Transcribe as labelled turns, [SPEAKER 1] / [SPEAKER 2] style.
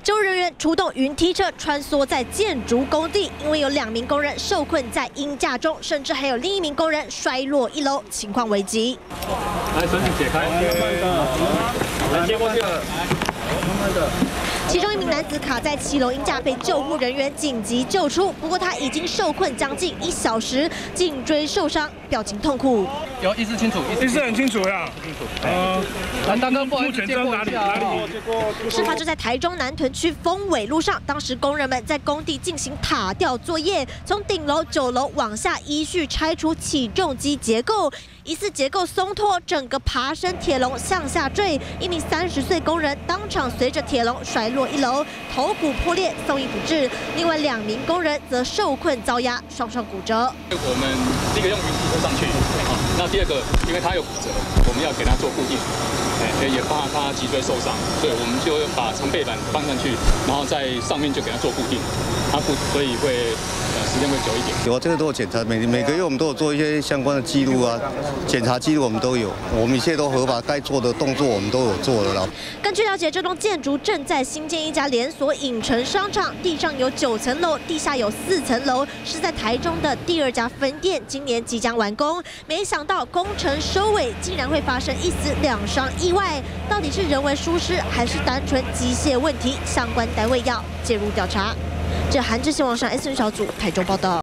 [SPEAKER 1] 救护人员出动云梯车穿梭在建筑工地，因为有2名工人受困在鹰架中，甚至还有另1名工人摔落1楼，情况危急。
[SPEAKER 2] 来，绳子解开，来接过去了，慢慢的。
[SPEAKER 1] 其中1名男子卡在7楼鹰架，被救护人员紧急救出。不过他已经受困将近1小时，颈椎受伤，表情痛苦。
[SPEAKER 2] 有意识清楚，
[SPEAKER 3] 意识很清楚呀。
[SPEAKER 2] 来，大哥，不好意思，
[SPEAKER 3] 目前在哪里？
[SPEAKER 1] 事发就在台中南屯区丰伟路上，当时工人们在工地进行塔吊作业，从顶楼9楼往下依序拆除起重机结构，疑似结构松脱，整个爬升铁笼向下坠。1名30岁工人当场随着铁笼摔落1楼，头骨破裂，送医补治。另外2名工人则受困遭压，双手骨折。
[SPEAKER 4] 我们第一个用云梯车上去，那第2个因为他有骨折，我们要给他做固定，也怕他脊椎受伤，所以我们就把长背板放上去，然后在上面就给他做固定，所以会时间会久一点。
[SPEAKER 5] 有啊，这个都有检查，每个月我们都有做一些相关的记录啊，检查记录我们都有，我们一切都合法，该做的动作我们都有做了啦。
[SPEAKER 1] 根据了解，这栋建筑正在新建一家连锁影城商场，地上有9层楼，地下有4层楼，是在台中的第2家分店，今年即将完工。没想到工程收尾，竟然会发生1死2伤意外，到底是人为疏失还是单纯机械问题？相关单位要介入调查。这韩志新网上 S 小组台中报道。